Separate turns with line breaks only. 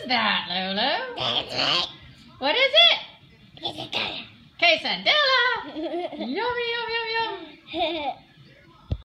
is that, Lulu? What is it?
It's a color.
Quesadilla! Yummy, yum, yum, yum.